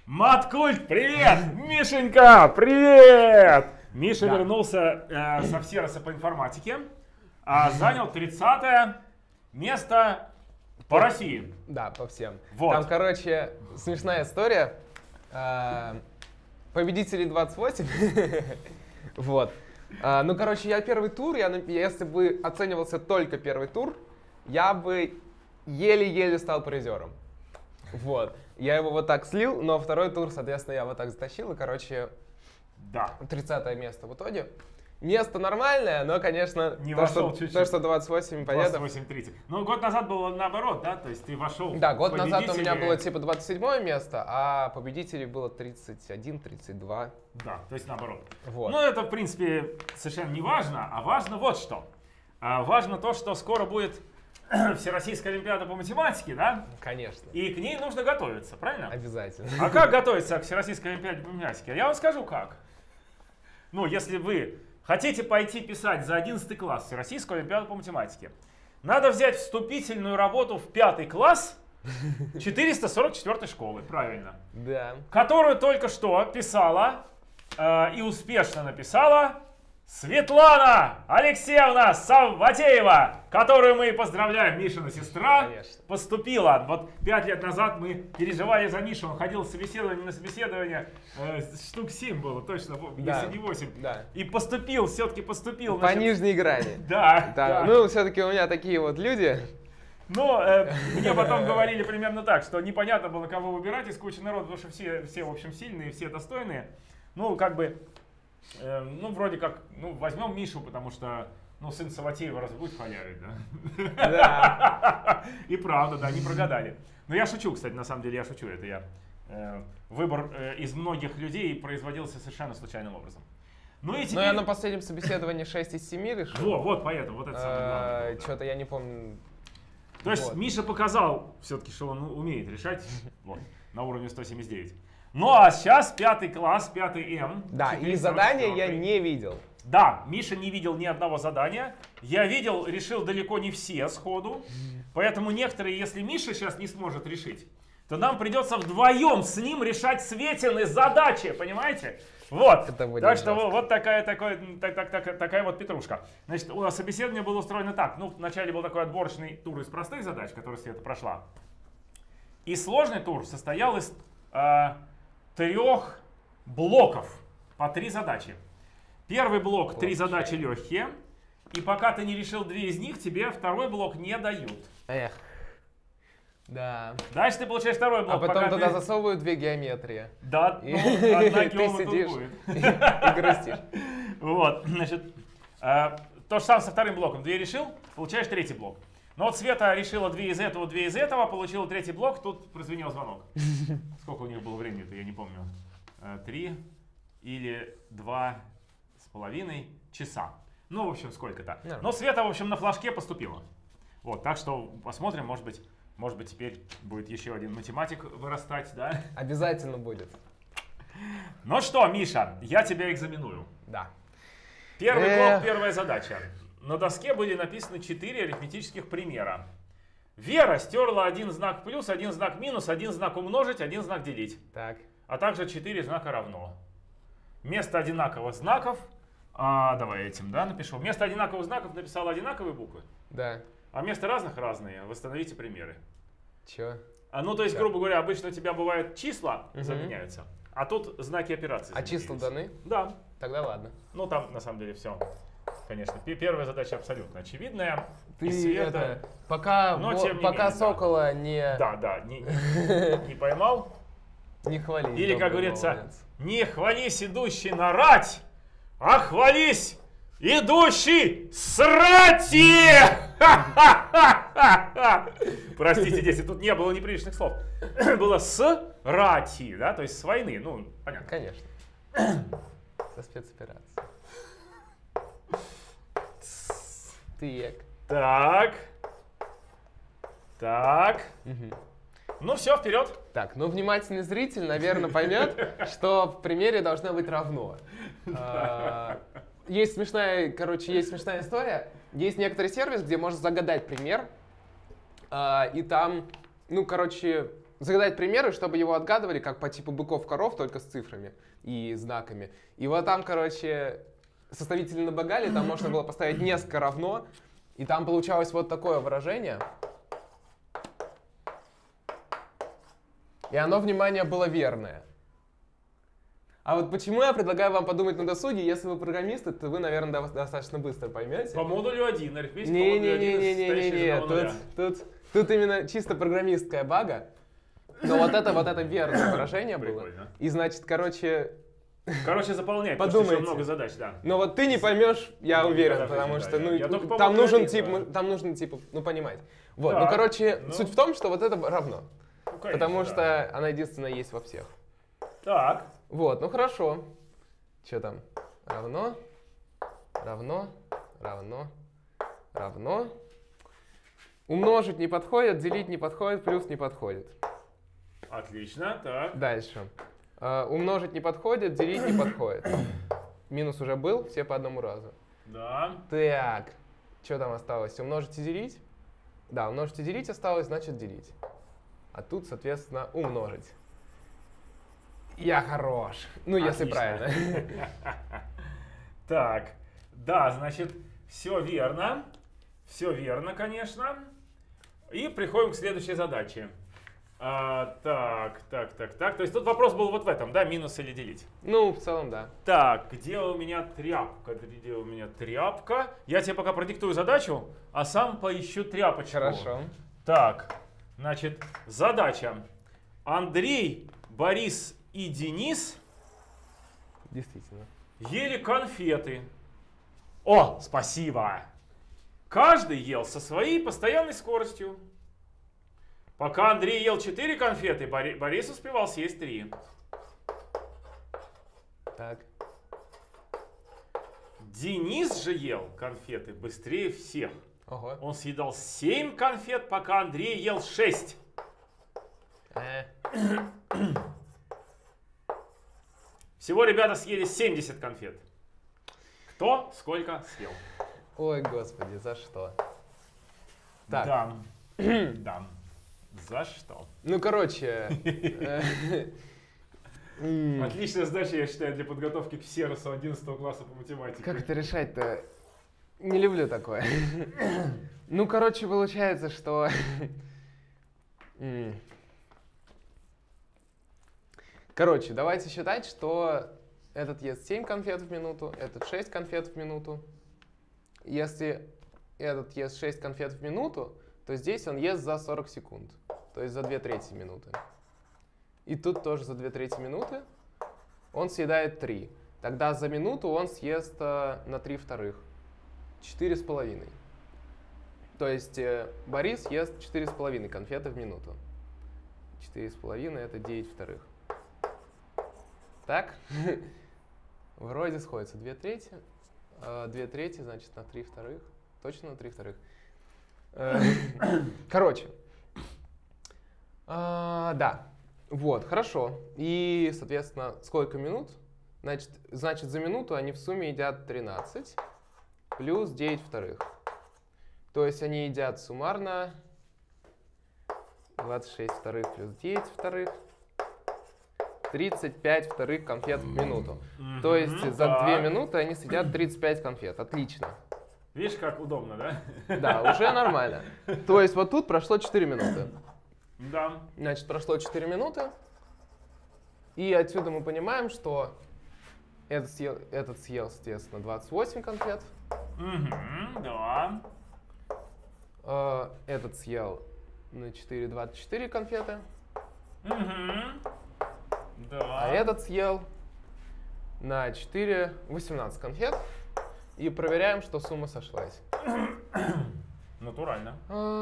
Маткульт, привет! Мишенька, привет! Миша вернулся со Всероса по информатике, занял 30-е место по России. Да, по всем. Вот. Там, короче, смешная история. Победителей 28. Вот. Ну, короче, я первый тур, если бы оценивался только первый тур, я бы еле-еле стал призером. Вот. Я его вот так слил, но второй тур, соответственно, я вот так затащил, и, короче, Да. 30-е место в итоге. Место нормальное, но, конечно, Не то, вошел что, чуть-чуть. то, что 28 победов. 28-30. Ну, год назад было наоборот, да? То есть ты вошел. Да, год назад у меня победители. было типа 27 место, а победителей было 31-32. Да, то есть наоборот. Вот. Ну, это, в принципе, совершенно не важно, а важно вот что. Важно то, что скоро будет Всероссийская Олимпиада по математике, да? Конечно. И к ней нужно готовиться, правильно? Обязательно. А как готовиться к Всероссийской Олимпиаде по математике? Я вам скажу как. Ну, если вы хотите пойти писать за 11 класс Всероссийскую Олимпиаду по математике, надо взять вступительную работу в 5 класс 444 школы, правильно, Да. которую только что писала и успешно написала Светлана Алексеевна Савватеева, которую мы поздравляем. Мишина сестра. Конечно. Поступила. Вот 5 лет назад мы переживали за Мишу. Он ходил с собеседования на собеседование. Штук 7 было, точно, Да. если не 8. Да. И поступил, все-таки поступил. По значит. нижней грани. Да, Да. да. Ну, все-таки у меня такие вот люди. Но мне потом говорили примерно так, что непонятно было, кого выбирать из кучи народа, потому что все, в общем, сильные, все достойные. Ну, как бы, ну, вроде как, ну, возьмем Мишу, потому что, ну, сын Саватеева разве будет халявить, да? Да. И правда, да, не прогадали. Но я шучу, кстати, на самом деле я шучу, это я. Выбор из многих людей производился совершенно случайным образом. Ну и Но теперь... я на последнем собеседовании 6 из 7 решил. Вот, поэтому, вот это самое главное. Да. Что-то я не помню. То есть Вот. Миша показал все-таки, что он умеет решать вот, на уровне 179. Ну а сейчас 5 класс, 5 М. Да, и задания я не видел. Да, Миша не видел ни одного задания. Я видел, решил далеко не все сходу. Поэтому некоторые, если Миша сейчас не сможет решить, то нам придется вдвоем с ним решать Светины задачи, понимаете? Вот, Это будет так что жестко. вот такая вот петрушка. Значит, у нас собеседование было устроено так. Ну, вначале был такой отборочный тур из простых задач, который Света прошла. И сложный тур состоял из 3 блоков по 3 задачи. Первый блок 3 задачи легкие. И пока ты не решил 2 из них, тебе второй блок не дают. Эх. Да. Дальше ты получаешь второй блок. А потом пока туда ты... засовывают 2 геометрии. Да, И ну, одна ты геома тут сидишь будет. и грустишь. Вот, значит, то же самое со вторым блоком. 2 решил, получаешь 3-й блок. Но вот Света решила 2 из этого, получила 3-й блок, тут прозвенел звонок. Сколько у них было времени-то, я не помню. 3 или 2,5 часа. Ну, в общем, сколько-то. Но Света, в общем, на флажке поступила. Вот, так что посмотрим, может быть, теперь будет еще один математик вырастать, да? Обязательно будет. Ну что, Миша, я тебя экзаменую. Да. Первый блок, первая задача. На доске были написаны 4 арифметических примера. Вера стерла 1 знак плюс, 1 знак минус, 1 знак умножить, 1 знак делить. Так. А также 4 знака равно. Вместо одинаковых знаков, давай этим, да, напишу. Вместо одинаковых знаков написала одинаковые буквы. Да. А вместо разных разные. Восстановите примеры. Чё? Ну, то есть, грубо говоря, обычно у тебя бывают числа заменяются, а тут знаки операции А числа заменились. даны? Да. Тогда ладно. Ну, там, на самом деле, все. Конечно, первая задача абсолютно очевидная. Ты И Света... это, пока Но, тем не пока менее, сокола не, Да, не поймал. не хвали. Или, как добрый говорится, молодец. не хвались идущий на рать, а хвались идущий срати! Простите, здесь тут не было неприличных слов. Было с рати, да, то есть с войны, ну, понятно. Конечно. Со спецоперацией. Так. Так. Ну все, вперед. Так, ну внимательный зритель, наверное, поймет, что в примере должно быть равно. Есть смешная история. Есть некоторый сервис, где можно загадать пример, и там, ну, короче, загадать примеры, чтобы его отгадывали, как по типу быков-коров, только с цифрами и знаками. И вот там, короче, составители набогали, там можно было поставить несколько равно, и там получалось вот такое выражение. И оно, внимание, было верное. А вот почему я предлагаю вам подумать на досуге, если вы программисты, то вы, наверное, достаточно быстро поймете. По модулю 1, арифметика по модулю 1, Не-не-не, тут именно чисто программистская бага. Но вот это верное выражение было. Прикольно. И значит, короче, заполняй, потому что еще подумайте. много задач, да. Но вот ты не поймешь, я уверен, да, потому да, что я только по там модулю нужен 1, тип, да. там нужен тип, ну понимаете. Вот, Так, ну короче, ну. суть в том, что вот это равно. Ну, конечно, Потому да. что она единственная есть во всех. Так. Вот, ну хорошо. Что там? Равно, равно, равно, равно. Умножить не подходит, делить не подходит, плюс не подходит. Отлично, так. Дальше. Умножить не подходит, делить не подходит. Минус уже был, все по одному разу. Да. Так, что там осталось? Умножить и делить? Да, умножить и делить осталось, значит делить. А тут, соответственно, умножить. Я хорош. Ну, если Отлично. правильно. Так, да, значит, все верно. Все верно, конечно. И приходим к следующей задаче. Так. То есть тут вопрос был вот в этом, да, минус или делить. Ну, в целом, да. Так, где у меня тряпка? Где у меня тряпка? Я тебе пока продиктую задачу, а сам поищу тряпочку. Хорошо. Так, значит, задача. Андрей, Борис и Денис Действительно. ели конфеты. О, спасибо! Каждый ел со своей постоянной скоростью. Пока Андрей ел 4 конфеты, Борис успевал съесть 3. Так. Денис же ел конфеты быстрее всех. Ого. Он съедал 7 конфет, пока Андрей ел 6. Всего ребята съели 70 конфет. Кто сколько съел? Ой, господи, за что? Так. Да. Да. За что? Ну, короче. Отличная задача, я считаю, для подготовки к сервису 11 класса по математике. Как это решать-то? Не люблю такое. Ну, короче, получается, что... Короче, давайте считать, что этот ест 7 конфет в минуту, этот 6 конфет в минуту. Если этот ест 6 конфет в минуту, то здесь он ест за 40 секунд, то есть за 2/3 минуты. И тут тоже за 2/3 минуты он съедает 3. Тогда за минуту он съест на 3/2. 4,5. То есть Борис ест 4,5 конфеты в минуту. 4,5 это 9/2. Так? Вроде сходится 2/3. 2/3, значит, на 3/2. Точно на 3/2. Короче. Да. Вот, хорошо. И, соответственно, сколько минут? Значит, за минуту они в сумме едят 13 плюс 9/2. То есть они едят суммарно 26/2 плюс 9/2. 35/2 конфет в минуту. То есть за 2 минуты они съедят 35 конфет. Отлично. Видишь, как удобно, да? Да, уже нормально. То есть вот тут прошло 4 минуты. Да. Значит, прошло 4 минуты. И отсюда мы понимаем, что этот съел, соответственно, 28 конфет. Да. Этот съел на 4 24 конфеты. Да. А этот съел на 4 18 конфет. И проверяем, что сумма сошлась. Натурально.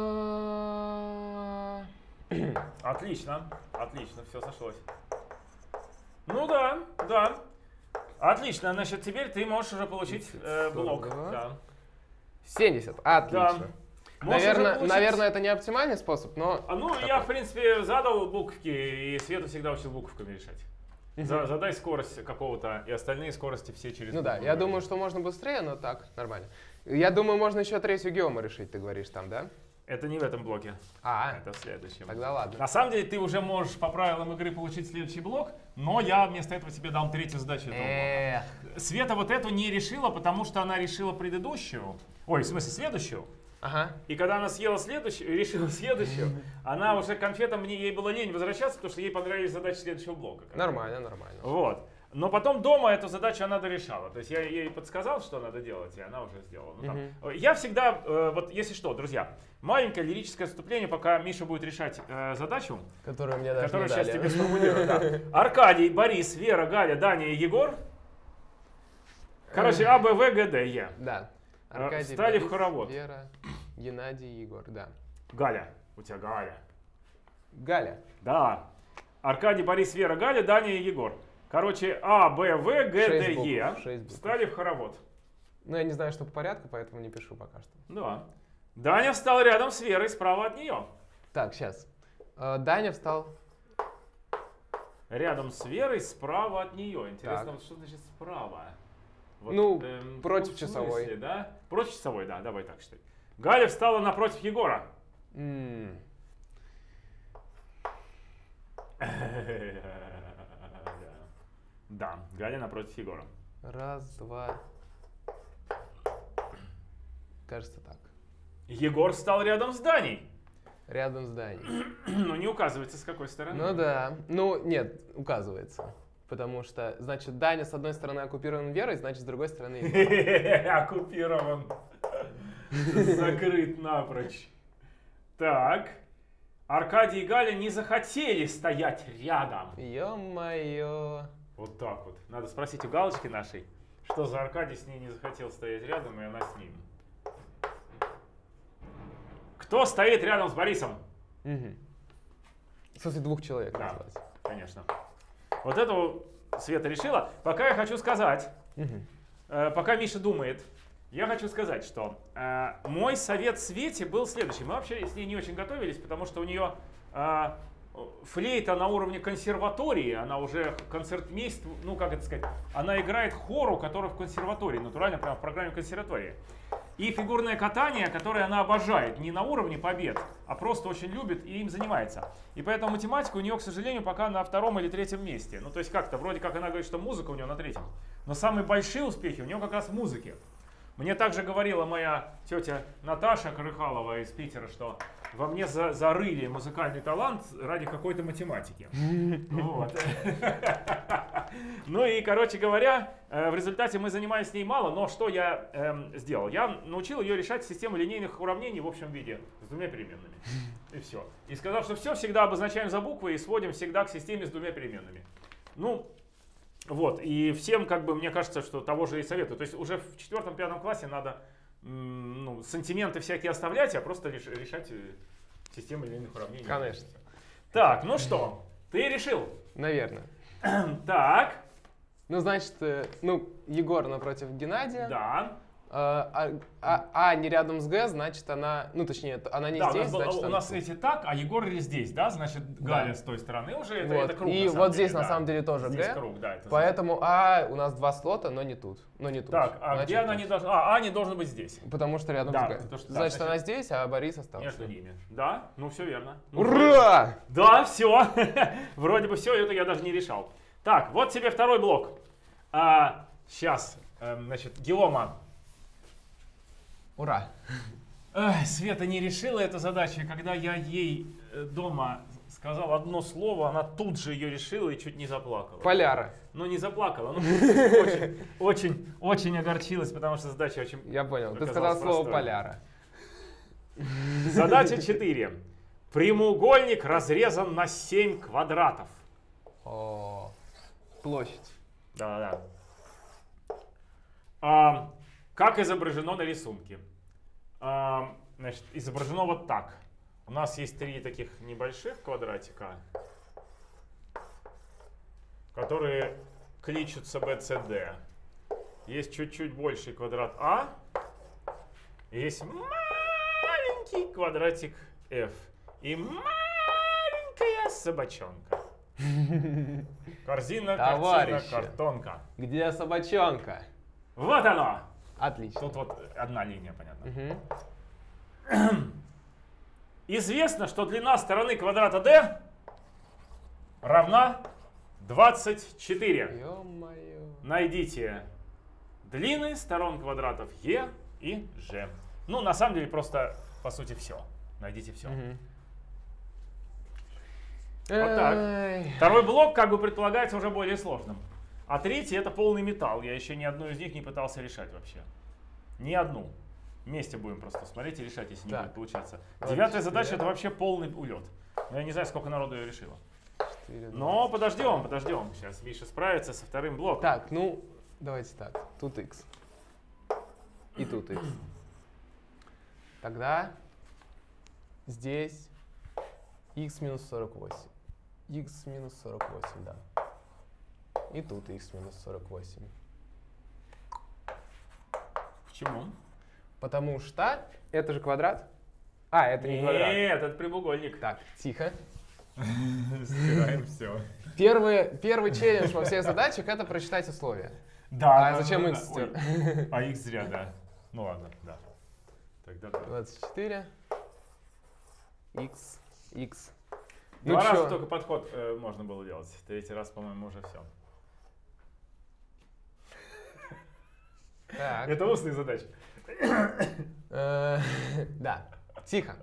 Отлично, отлично, все сошлось. Ну да, да. Отлично, значит, теперь ты можешь уже получить блок. Да. 70, отлично. Да. Наверное, это не оптимальный способ, но... Я, в принципе, задал буковки, и Света всегда учил буковками решать. Задай скорость какого-то, и остальные скорости все через... Ну да, я думаю, что можно быстрее, но так, нормально. Я думаю, можно еще третью геому решить, ты говоришь там, да? Это не в этом блоке. Это в следующем. Тогда ладно. На самом деле ты уже можешь по правилам игры получить следующий блок, но я вместо этого тебе дам третью задачу этого блока. Света вот эту не решила, потому что она решила предыдущую. Ой, в смысле следующую. Ага. И когда она съела следующую, решила следующую, она уже конфетам, ей было лень возвращаться, потому что ей понравились задачи следующего блока. Нормально, нормально. Вот. Но потом дома эту задачу она дорешала. То есть я ей подсказал, что надо делать, и она уже сделала. Ну, там. Я всегда, вот если что, друзья, маленькое лирическое отступление, пока Миша будет решать задачу, которую мне даже которую не сейчас дали. тебе сформулирую. Да. Аркадий, Борис, Вера, Галя, Даня и Егор. Короче, А, Б, В, Г, Д, Е. Да. Аркадий, встали в Борис, хоровод. Вера, Геннадий, Егор, да. Галя. У тебя Галя. Галя. Да. Аркадий, Борис, Вера, Галя, Даня и Егор. Короче, А, Б, В, Г, Д, Е. Встали в хоровод. Ну, я не знаю, что по порядку, поэтому не пишу пока что. Да. Даня встал рядом с Верой, справа от нее. Так, сейчас. Даня встал. Рядом с Верой, справа от нее. Интересно, Так. вот что значит справа? Вот, Ну, в против смысле, часовой. Да? Против часовой, да, давай так считай. Галя встала напротив Егора. Да, Галя напротив Егора. Раз, два. Кажется, так. Егор встал рядом с Даней. Рядом с Даней. Но не указывается, с какой стороны. Ну да. Ну, нет, указывается. Потому что, значит, Даня с одной стороны оккупирован Верой, значит, с другой стороны Егор. Оккупирован. Закрыт напрочь. Так. Аркадий и Галя не захотели стоять рядом. Ё-моё. Вот так вот. Надо спросить у Галочки нашей, что за Аркадий с ней не захотел стоять рядом, и она с ним. Кто стоит рядом с Борисом? В смысле, двух человек Да, называется. конечно. Вот это Света решила. Пока я хочу сказать, пока Миша думает, я хочу сказать, что мой совет Свете был следующий. Мы вообще с ней не очень готовились, потому что у нее флейта на уровне консерватории, она уже концертмейст, ну как это сказать, она играет хору, который в консерватории, натурально прямо в программе консерватории. И фигурное катание, которое она обожает, не на уровне побед, а просто очень любит и им занимается. И поэтому математика у нее, к сожалению, пока на втором или третьем месте. Ну то есть как-то, вроде как она говорит, что музыка у нее на третьем. Но самые большие успехи у нее как раз в музыке. Мне также говорила моя тетя Наташа Крыхалова из Питера, что во мне зарыли музыкальный талант ради какой-то математики. Вот. Ну и, короче говоря, в результате мы занимались с ней мало, но что я сделал? Я научил ее решать систему линейных уравнений в общем виде с двумя переменными. И все. И сказал, что все всегда обозначаем за буквы и сводим всегда к системе с двумя переменными. Ну, вот. И всем, как бы, мне кажется, что того же и советую. То есть уже в 4-5 классе надо сантименты всякие оставлять, а просто решать систему линейных уравнений. Конечно. Так, ну что, ты решил? Наверное. Так. Ну, значит, Егор напротив Геннадия. Да. А не рядом с Г, значит, она, ну, точнее, она не да, здесь, значит, у нас эти так, а Егор здесь, да? Значит, Галя с той стороны уже, вот. это круг. И вот здесь на самом деле тоже здесь Г. Круг, да, это поэтому А у нас 2 слота, но не тут. Но не тут. Так, а значит, где она не должна? А не должен быть здесь. Потому что рядом да, с Г. потому что, значит, значит, она здесь, а Борис остался. Между ними. Да, ну все верно. Ну, Ура! Да, все. Вроде бы все, это я даже не решал. Так, вот тебе второй блок. Сейчас, значит, Геома. Ура! Света не решила эту задачу, и когда я ей дома сказал одно слово, она тут же ее решила и чуть не заплакала. Поляра. Ну, не заплакала, ну, очень огорчилась, потому что задача очень... Я понял, ты сказал слово простой. поляра. Задача 4. Прямоугольник разрезан на 7 квадратов. О, площадь. Да. Как изображено на рисунке? Значит, изображено вот так. У нас есть 3 таких небольших квадратика, которые кличутся BCD. Есть чуть-чуть больший квадрат А. И есть маленький квадратик F. И маленькая собачонка. Корзина, картина, картонка. Где собачонка? Вот оно! Отлично. Тут вот одна линия, понятно. Известно, что длина стороны квадрата d равна 24. Ё-моё. Найдите длины сторон квадратов e и g. Ну, на самом деле, просто, по сути, все. Найдите все. Вот так. Второй блок, как бы, предполагается уже более сложным. А третий — это полный металл. Я еще ни одну из них не пытался решать вообще. Ни одну. Вместе будем просто смотреть и решать, если не будет получаться. Девятая задача — это вообще полный улет. Но я не знаю, сколько народу ее решило. 4, Но подождем. Сейчас Миша справится со вторым блоком. Так, ну, давайте так. Тут x. И тут x. Тогда здесь x минус 48. X минус 48, да. И тут x минус 48. Почему? Потому что это же квадрат. А, это не квадрат. Нет, это прямоугольник. Так, тихо. Стираем все. Первый челлендж во всех задачах — это прочитать условия. Да. А зачем x стер? А x зря, да. Ну ладно, да. Тогда да. 24. X. Два раза только подход можно было делать. Третий раз, по-моему, уже все. Так. Это устные задачи. Да, тихо.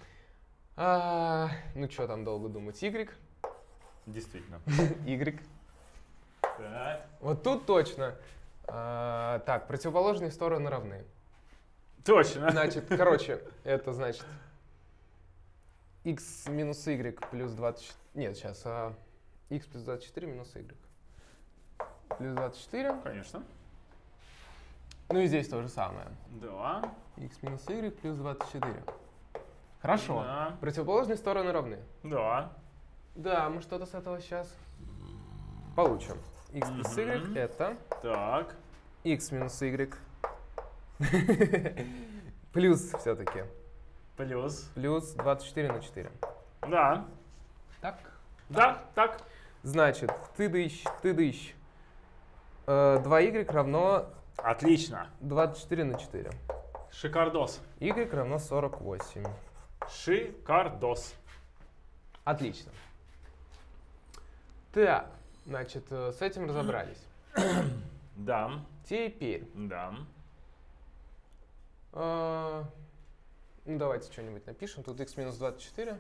Ну что там долго думать? Y. Действительно. Y. Так. Вот тут точно. Так, противоположные стороны равны. Точно. Значит, короче, это значит x минус y плюс 24. Нет, сейчас. X плюс 24 минус y. Плюс 24. Конечно. Ну и здесь то же самое. Да. X минус y плюс 24. Хорошо. Да. Противоположные стороны равны. Да. Да, мы что-то с этого сейчас получим. X плюс y это Так. x минус y плюс все-таки. Плюс. Плюс 24 на 4. Да. Так? Да, так. Значит, ты дыщ. 2y равно Отлично. 24 на 4. Шикардос. Y равно 48. Шикардос. Отлично. Так, значит, с этим разобрались. Да. Теперь, Да. ну давайте что-нибудь напишем. Тут x минус 24.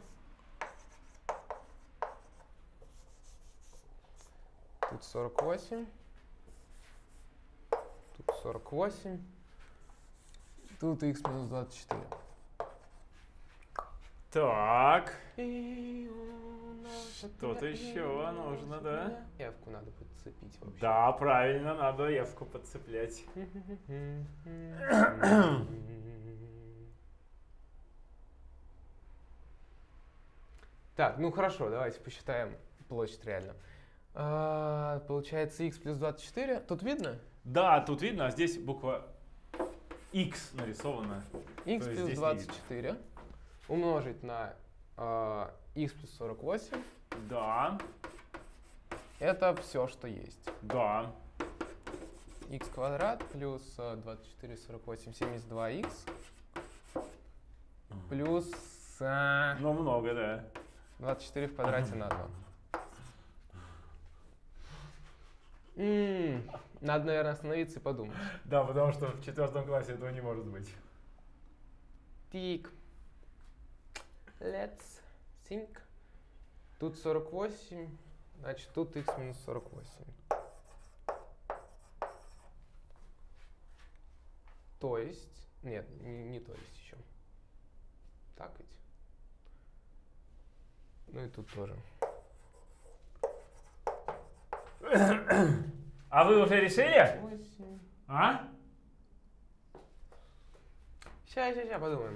Тут 48. Тут 48. Тут x минус 24. Так. И у нас Что-то еще нужно, да? F-ку надо подцепить вообще. Да, правильно, надо Евку подцеплять. Так, ну хорошо, давайте посчитаем площадь реально. Получается x плюс 24. Тут видно? Да, тут видно, а здесь буква X нарисована. X То есть плюс здесь 24 умножить на x плюс 48. Да, Это все, что есть. да. X квадрат плюс 24, 48, 72x плюс Ну, много, да. 24 в квадрате на 2. Надо, наверное, остановиться и подумать. Да, потому что в 4 классе этого не может быть. Тик. Let's think. Тут 48, значит, тут x минус 48. То есть, нет, не то есть еще. Так ведь? Ну и тут тоже. А вы уже решили? 8. А? Сейчас подумаем.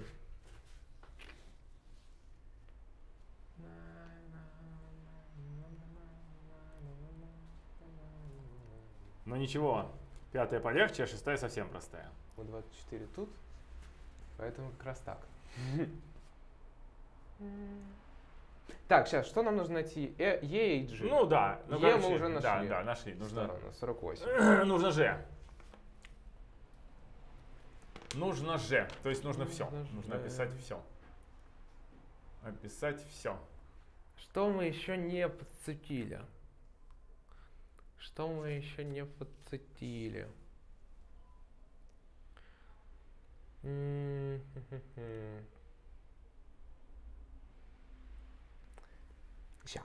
Ну ничего, 5-я полегче, а 6-я совсем простая. 24 тут, поэтому как раз так. Так, сейчас, что нам нужно найти? E и G. Ну да. Ну, Е короче, мы уже нашли. Да, нашли. Нужно, Сторону, 48. нужно G. Нужно G. То есть нужно все. Нужно Нужно G. описать все. описать все. Что мы еще не подцепили? Что мы еще не подцепили? Ща.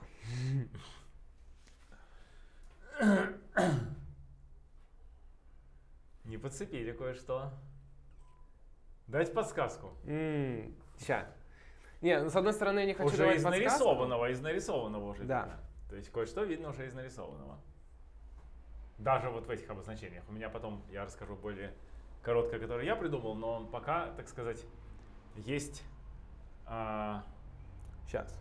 Не подцепили кое-что. Дать подсказку. Ща. Не, ну, с одной стороны, я не хочу Уже давать из подсказку. нарисованного уже Да. видно. То есть кое-что видно уже из нарисованного. Даже вот в этих обозначениях. У меня потом, я расскажу более короткое, которое я придумал, но пока, так сказать, есть... Сейчас.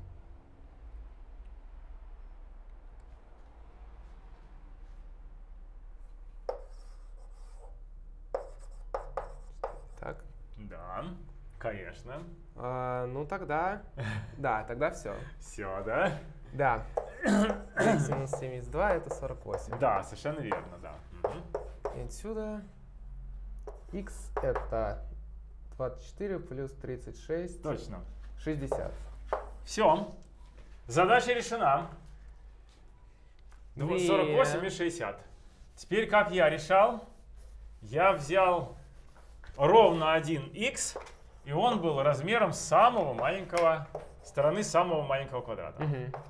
Так. Да, конечно. Ну тогда, да, тогда все. Все, да? Да. X минус 72 это 48. Да, совершенно верно, да. И отсюда x это 24 плюс 36. Точно. 60. Все. Задача решена. 48 и 60. Теперь как я решал? Я взял ровно 1х, и он был размером самого маленького, стороны самого маленького квадрата.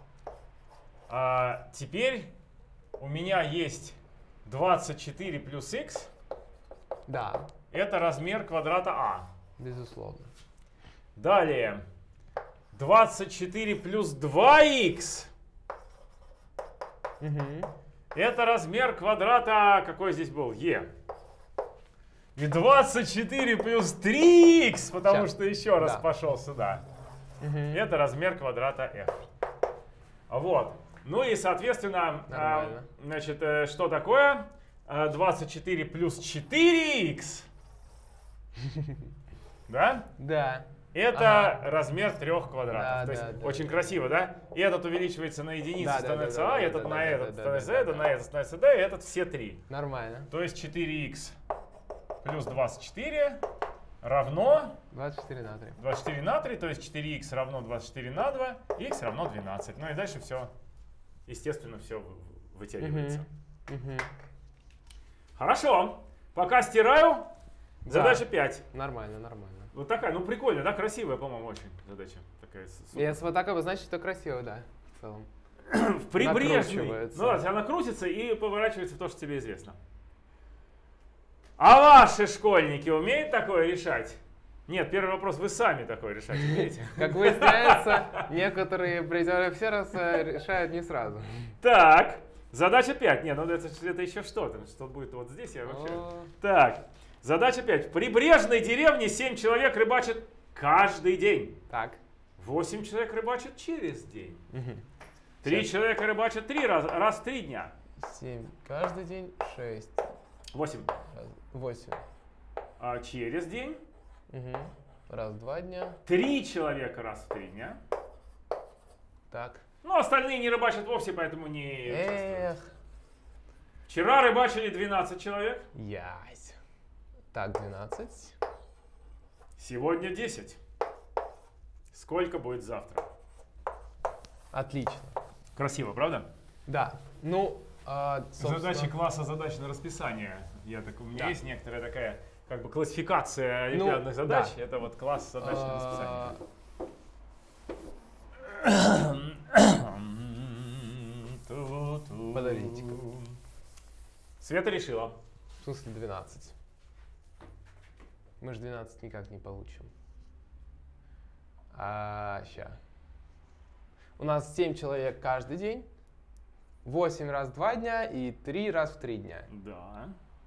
Теперь у меня есть 24 плюс х. Да. Это размер квадрата А. Безусловно. Далее. 24 плюс 2х. Это размер квадрата, какой здесь был? Е. И 24 плюс 3х, потому что еще раз пошел сюда. Это размер квадрата f. Вот. Ну и, соответственно, значит, что такое 24 плюс 4х? Да? Да. Это размер 3 квадратов. Да, То есть да, очень красиво, да? И этот увеличивается на единицу, Да, становится да, А, да, этот да, на да, этот да, становится да, этот на этот становится Д, и этот все 3. Нормально. То есть 4х плюс 24 равно 24 на 3. 24 на 3, то есть 4х равно 24 на 2, х равно 12. Ну и дальше все, естественно, все вытягивается. Хорошо. Пока стираю. Задача 5. Нормально, нормально. Вот такая, ну прикольно, да, красивая, по-моему, очень задача. Такая супер. Если вот так обозначить, то красиво, да, в целом. В прибрежный. Накручивается. Ну да, она крутится и поворачивается в то, что тебе известно. А ваши школьники умеют такое решать? Нет, первый вопрос, вы сами такое решать умеете? Как выясняется, некоторые призеры все раз решают не сразу. Так, задача 5. Нет, ну это еще что-то. Что будет вот здесь, я вообще... Так, задача 5. В прибрежной деревне 7 человек рыбачат каждый день. Так. 8 человек рыбачат через день. 3 человека рыбачат 3 раз в 3 дня. 7 каждый день, 6. 8. 8. А через день. Раз в 2 дня. 3 человека раз в 3 дня. Так. Ну, остальные не рыбачат вовсе, поэтому не участвуют. Эх. Вчера рыбачили 12 человек. Ясь. Так, 12. Сегодня 10. Сколько будет завтра? Отлично. Красиво, правда? Да. Ну, собственно... Задачи класса задач на расписание. У меня есть некоторая такая как бы классификация олимпиадных задач. Да. Это вот класс задач на расписание. Подождите-ка. Света решила. В смысле 12? Мы же 12 никак не получим. Ща. У нас 7 человек каждый день, 8 раз в 2 дня и 3 раз в 3 дня. Да.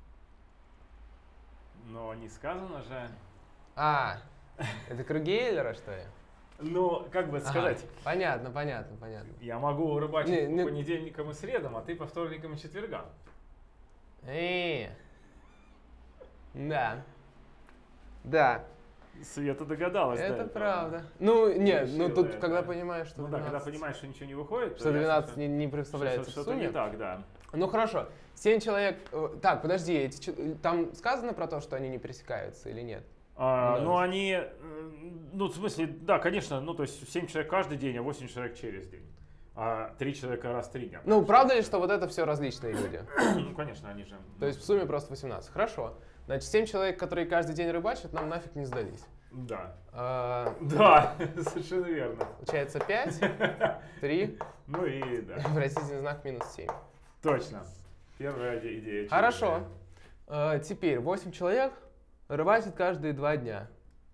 Но не сказано же. Это круги Эйлера, что ли? Ну, как бы сказать. Понятно, понятно, понятно. Я могу рыбачить по понедельникам и средам, а ты по вторникам и четвергам. Да. Да. Света догадалась. Это да, правда. Ну, нет, ну тут, это. когда понимаешь, что Ну 12, да, когда понимаешь, что ничего не выходит. что 12 не представляется в Что-то сумме. не так, да. Ну хорошо, 7 человек... Так, подожди, там сказано про то, что они не пересекаются или нет? Ну, они, ну, в смысле, да, конечно, ну, то есть 7 человек каждый день, а 8 человек через день. А 3 человека раз в 3 дня. Ну, правда ли, что вот это все различные люди? Ну, конечно, они же... То есть в сумме просто 18. Хорошо. Значит, 7 человек, которые каждый день рыбачат, нам нафиг не сдались. Да. А, Да, совершенно верно. Получается 5, 3, Ну и да. вопросительный знак минус 7. Точно. Первая идея. Хорошо. Теперь 8 человек рыбачат каждые 2 дня.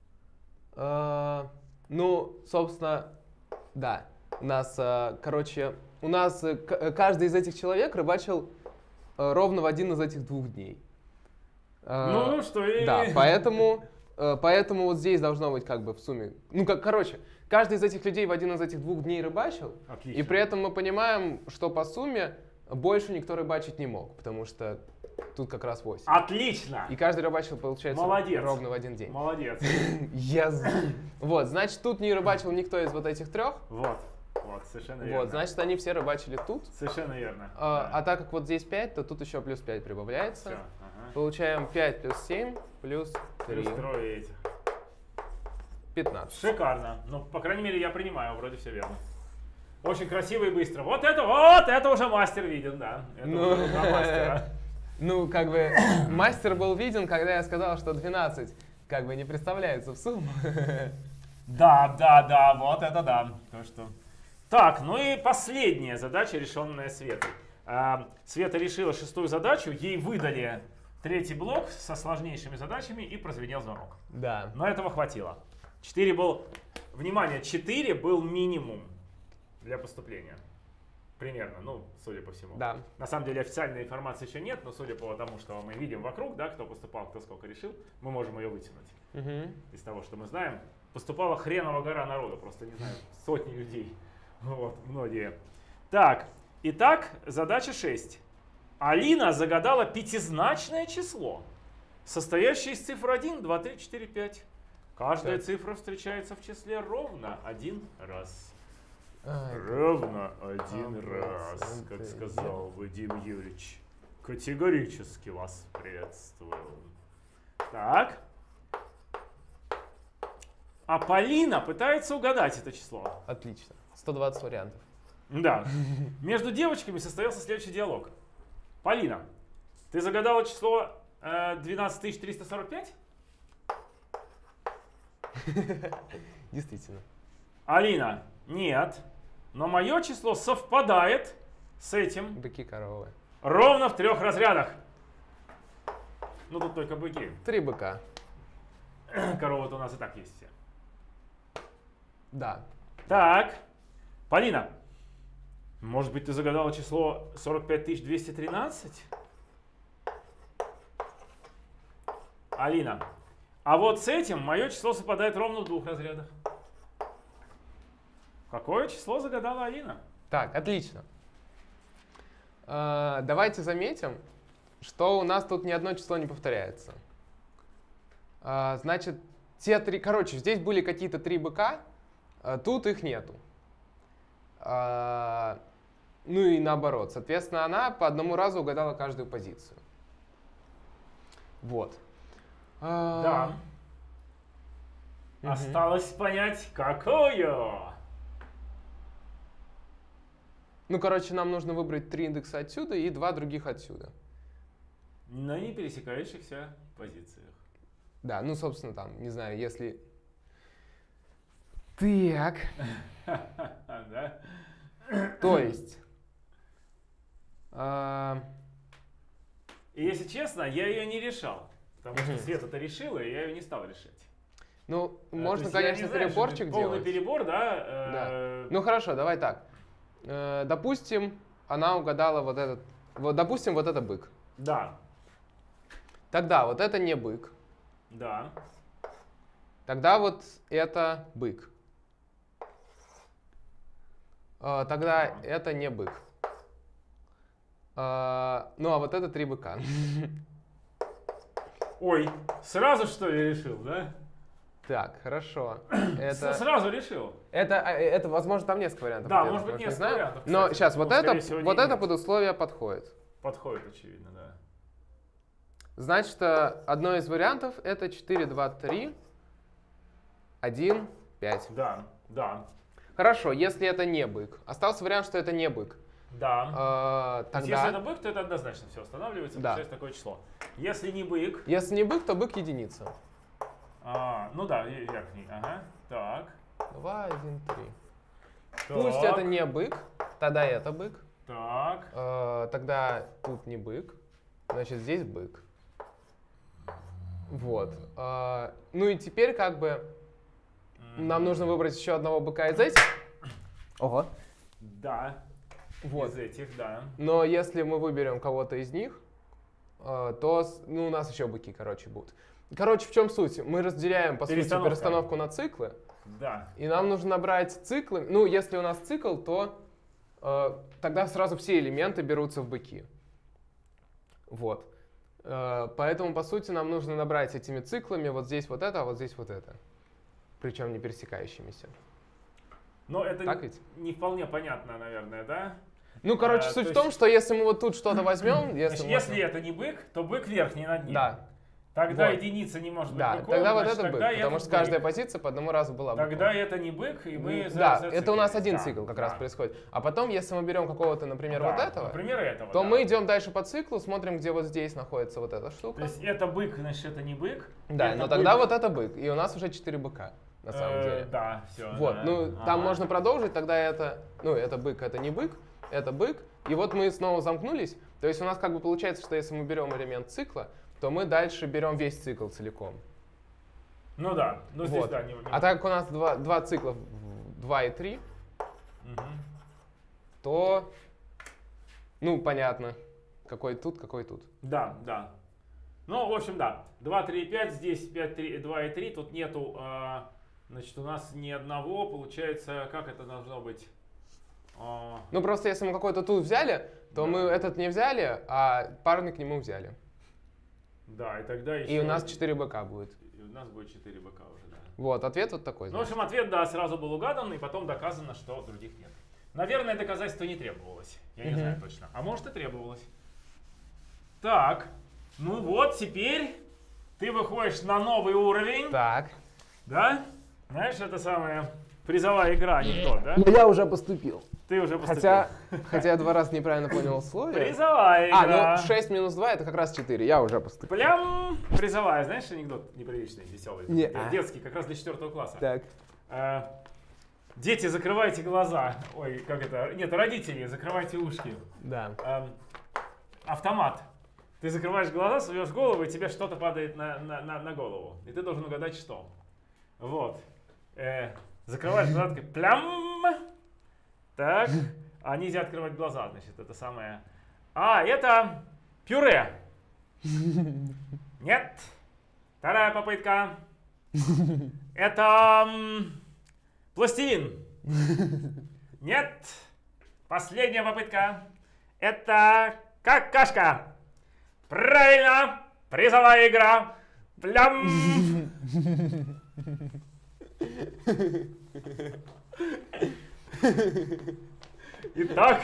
Ну, собственно, да. У нас, короче, каждый из этих человек рыбачил ровно в один из этих 2 дней. Ну, что и... Да, поэтому вот здесь должно быть как бы в сумме. Ну, короче, каждый из этих людей в один из этих 2 дней рыбачил. Отлично. И при этом мы понимаем, что по сумме больше никто рыбачить не мог, потому что тут как раз 8. Отлично! И каждый рыбачил, получается, Молодец. ровно в один день. Молодец. Вот, значит, тут не рыбачил никто из вот этих 3. Вот, совершенно верно. Вот, значит, они все рыбачили тут. Совершенно верно. А так как вот здесь 5, то тут еще плюс 5 прибавляется. Все, ага. Получаем 5 плюс 7 плюс 3. Плюс трое этих. 15. Шикарно. Ну, по крайней мере, я принимаю, вроде все верно. Очень красиво и быстро. Вот это уже мастер виден, да. Это уже рука мастера. Ну, как бы, мастер был виден, когда я сказал, что 12 как бы не представляется в сумму. Да, вот это да. То, что... Так, ну и последняя задача, решенная Светой. Света решила 6-ю задачу, ей выдали 3-й блок со сложнейшими задачами и прозвенел звонок. Да. Но этого хватило. 4 был, внимание, 4 был минимум для поступления. Примерно, ну, судя по всему. Да. На самом деле официальной информации еще нет, но судя по тому, что мы видим вокруг, да, кто поступал, кто сколько решил, мы можем ее вытянуть. Из того, что мы знаем. Поступала хренова гора народу, просто, не знаю, сотни людей. Вот, многие. Так, итак, задача 6. Алина загадала пятизначное число, состоящее из цифр 1, 2, 3, 4, 5. Каждая цифра встречается в числе ровно 1 раз. Ровно 1 раз, как сказал Вадим Юрьевич. Категорически вас приветствую. Так. А Полина пытается угадать это число. Отлично. 120 вариантов. Да. Между девочками состоялся следующий диалог. Полина, ты загадала число 12345? Действительно. Алина, нет. Но мое число совпадает с этим Быки, коровы. ровно в 3 разрядах. Ну тут только быки. 3 быка. Коровы-то у нас и так есть все. Да. Так. Полина, может быть, ты загадала число 45213? Алина, а вот с этим мое число совпадает ровно в 2 разрядах. Какое число загадала Алина? Так, отлично. Давайте заметим, что у нас тут ни одно число не повторяется. Значит, те 3... Короче, здесь были какие-то 3 быка, тут их нету. Ну и наоборот. Соответственно, она по одному разу угадала каждую позицию. Вот. Да. Осталось понять, какую. Ну, короче, нам нужно выбрать 3 индекса отсюда и 2 других отсюда. На не пересекающихся позициях. Да, ну, собственно, там, не знаю, если... Так. Да? То есть... И если честно, я ее не решал. Потому что Света-то решила, и я ее не стал решать. Ну, можно, То есть конечно, я не знаю, что переборчик это полный делать. перебор, да? Да. Ну, хорошо, давай так. Допустим, она угадала вот этот... Вот, допустим, вот это бык. Да. Тогда вот это не бык. Да. Тогда вот это бык. Тогда это не бык. Ну, а вот это 3 быка. Ой, сразу что ли решил, да? Так, хорошо. Сразу решил. Это, возможно, там несколько вариантов. Да, ответов, может быть, не несколько знаю. вариантов. Но Кстати. сейчас Ну, вот скорее это, всего, вот нет. это под условие подходит. Подходит, очевидно, да. Значит, одно из вариантов это 4, 2, 3, 1, 5. Да, да. Хорошо, если это не бык. Остался вариант, что это не бык. Да. Тогда... Если это бык, то это однозначно все останавливается, Да. получается такое число. Если не бык... Если не бык, то бык единица. Ну да, верхний. Ага. Так. 2, 1, 3. Так. Пусть это не бык, тогда это бык. Так. Тогда тут не бык, значит здесь бык. Вот. Ну и теперь как бы нам нужно выбрать еще одного быка из этих. Ого. Да. Вот. Из этих, да. Но если мы выберем кого-то из них, то ну, у нас еще быки, короче, будут. Короче, в чем суть? Мы разделяем, по сути, перестановку на циклы. Да. И нам нужно набрать циклы. Ну, если у нас цикл, то тогда сразу все элементы берутся в быки. Вот. Поэтому, по сути, нам нужно набрать этими циклами вот здесь вот это, а вот здесь вот это. Причем не пересекающимися. Но это Так ведь? не вполне понятно, наверное, да? Ну, короче, суть в том, что если мы вот тут что-то возьмем... Если это не бык, то бык верхний над ним. Да. Тогда Вот. единица не может быть Да, быком, тогда вот значит, это бык, тогда потому это что бык. каждая позиция по одному разу была быком. Тогда это не бык, и мы Да, это у зациклились. нас один Да, цикл как раз происходит. А потом, если мы берем какого-то, например, Да, вот этого, например, этого, то да. мы идем дальше по циклу, смотрим, где вот здесь находится вот эта штука. То есть это бык, значит, это не бык. Да, это но бык. тогда вот это бык, и у нас уже 4 быка на самом деле. Да, все. Вот, да. ну там можно продолжить, тогда это, ну это бык, это не бык, это бык. И вот мы снова замкнулись. То есть у нас как бы получается, что если мы берем элемент цикла, то мы дальше берем весь цикл целиком. Ну да, ну здесь Вот. да. Не... А так как у нас два цикла, 2 и 3, то, ну понятно, какой тут, какой тут. Да, да. Ну, в общем, да. 2, 3, 5, здесь 5, 3, 2 и 3, тут нету, значит, у нас ни одного, получается, как это должно быть? Ну просто если мы какой-то тут взяли, то мы этот не взяли, а парный к нему взяли. Да, и тогда еще... И у нас 4 быка будет. И у нас будет 4 быка уже, да. Вот, ответ вот такой. Ну, в общем, ответ, да, сразу был угадан, и потом доказано, что других нет. Наверное, доказательство не требовалось. Я не знаю точно. А может и требовалось. Так, ну вот, теперь ты выходишь на новый уровень. Так. Да? Знаешь, это самая призовая игра, анекдот, да? Ну я уже поступил. Ты уже поступил. Хотя я 2 раза неправильно понял условия. Призовая игра. Ну 6 минус 2 это как раз 4, я уже поступил. Плям! Призовая. Знаешь анекдот неприличный, веселый? Не. Детский, как раз для 4 класса. Так. Дети, закрывайте глаза. Ой, как это? Нет, родители, закрывайте ушки. Да. Автомат. Ты закрываешь глаза, суешь голову, и тебе что-то падает на голову. И ты должен угадать, что. Вот. Закрываешь глаза, такой плям! Так. А нельзя открывать глаза, значит, это самое. Это пюре. Нет. Вторая попытка. Это пластилин. Нет. Последняя попытка. Это какашка. Правильно. Призовая игра. Плям. Итак.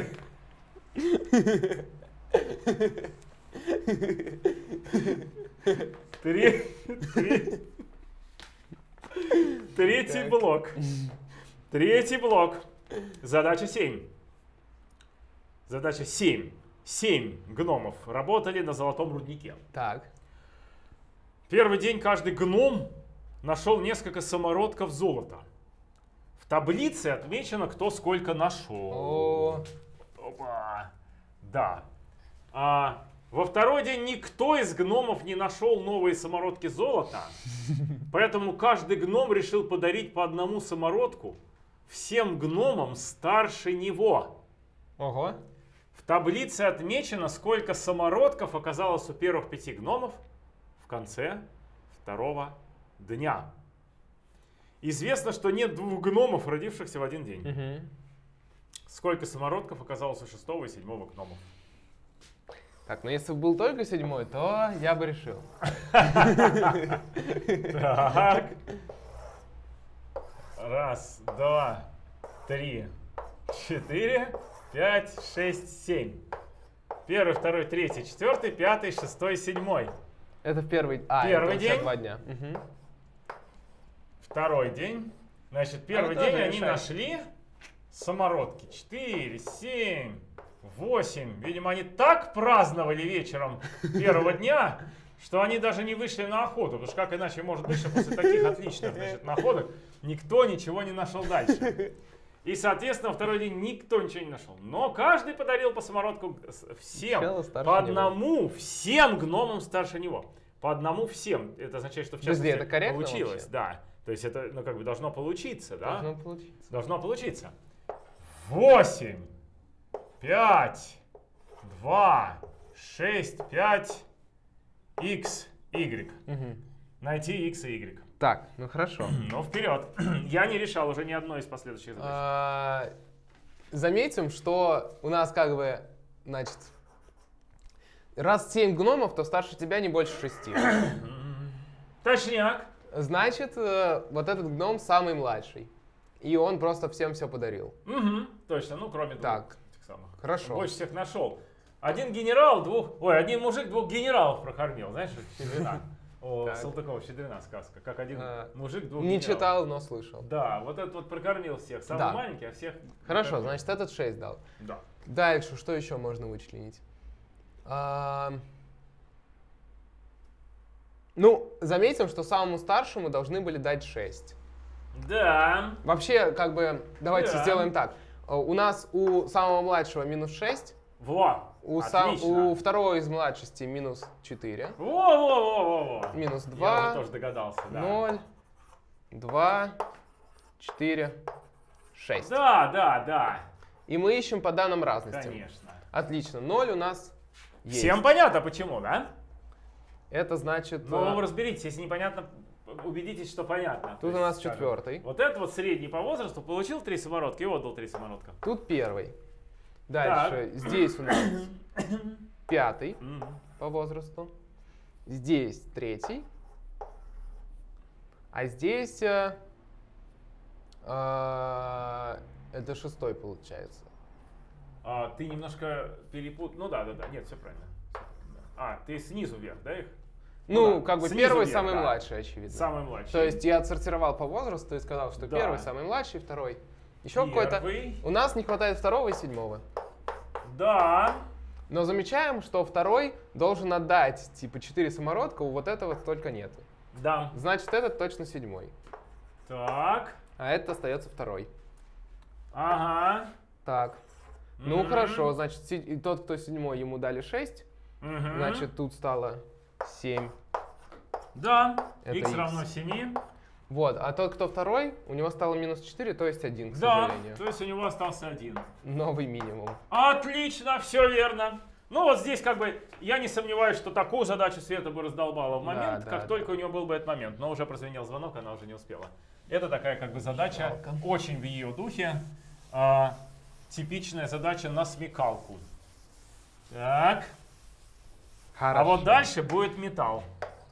Третий блок. Третий блок. Задача 7. Задача 7. 7 гномов работали на золотом руднике. Так. Первый день каждый гном нашел несколько самородков золота. В таблице отмечено, кто сколько нашел. Опа. Да. Во второй день никто из гномов не нашел новые самородки золота, поэтому каждый гном решил подарить по одному самородку всем гномам старше него. Ого. В таблице отмечено, сколько самородков оказалось у первых 5 гномов в конце второго дня. Известно, что нет 2 гномов, родившихся в один день. Сколько самородков оказалось у 6-го и 7-го гномов? Так, ну если бы был только 7-й, то я бы решил. Так. 1, 2, 3, 4, 5, 6, 7. 1, 2, 3, 4, 5, 6, 7. Это в первый день. Первый день. 2 дня. Угу. Второй день. Значит, первый тоже день они решаем. нашли самородки. 4, 7, 8. Видимо, они так праздновали вечером первого дня, что они даже не вышли на охоту. Потому что как иначе может быть, что после таких отличных, значит, находок никто ничего не нашел дальше. И, соответственно, второй день никто ничего не нашел. Но каждый подарил по самородку всем. По одному, всем гномам старше него. По одному всем. Это означает, что в частности это корректно получилось. вообще? Да. То есть это, ну, как бы должно получиться, да? Должно получиться. Должно получиться. 8, 5, 2, 6, 5, x, y. Угу. Найти x и y. Так, ну хорошо. Ну, вперед. Я не решал уже ни одной из последующих задач. Заметим, что у нас как бы, значит, раз 7 гномов, то старше тебя не больше 6. Точняк. Значит, вот этот гном самый младший. И он просто всем все подарил. Угу, точно, ну кроме Так, этих самых. хорошо. Больше всех нашел. Один генерал, один мужик двух генералов прокормил, знаешь, Щедрина. О, Так. Салтыкова Щедрина сказка, как один мужик двух Не генералов. читал, но слышал. Да, вот этот вот прокормил всех, самый Да. маленький, а всех... Хорошо, прокормил. значит, этот 6 дал. Да. Дальше, что еще можно вычленить? Ну, заметим, что самому старшему должны были дать 6. Да. Вообще, как бы, давайте Да. сделаем так. У нас у самого младшего минус 6, Во. у Отлично. второго из младшести минус 4, Во. минус Я уже 2, тоже догадался, да. 0, 2, 4, 6. Да. И мы ищем по данным разности. Конечно. Отлично, 0 у нас есть. Всем понятно, почему, да? Это значит... Ну, вы разберитесь, если непонятно, убедитесь, что понятно. Тут То у нас есть, скажем, четвертый. Вот этот вот средний по возрасту получил 3 самородка и отдал 3 самородка. Тут первый. Дальше, здесь у нас 5 по возрасту. Здесь 3. А здесь это 6 получается. Ты немножко перепутал. Ну да. Нет, все правильно. Ты снизу вверх, да, их? Ну, да, как бы снизу первый вверх, самый да. младший, очевидно. Самый младший. То есть я отсортировал по возрасту и сказал, что Да. первый самый младший, второй. Еще какой-то. Первый. У нас не хватает второго и седьмого. Да. Но замечаем, что второй должен отдать типа 4 самородка, у вот этого столько нет. Да. Значит, этот точно 7. Так. А этот остается второй. Ага. Так. Ну Мгм. хорошо, значит, и тот, кто 7, ему дали 6. Мгм. Значит, тут стало 7. Да. Это X X. равно 7. Вот, а тот, кто второй, у него стало минус 4, то есть 1, к Да. сожалению. То есть у него остался 1. Новый минимум. Отлично, все верно. Ну вот здесь как бы я не сомневаюсь, что такую задачу Света бы раздолбала в момент, Да, как да. только у нее был бы этот момент. Но уже прозвенел звонок, она уже не успела. Это такая как бы задача, Жалко. очень в ее духе. Типичная задача на смекалку. Так. Хорошо. А вот дальше будет металл.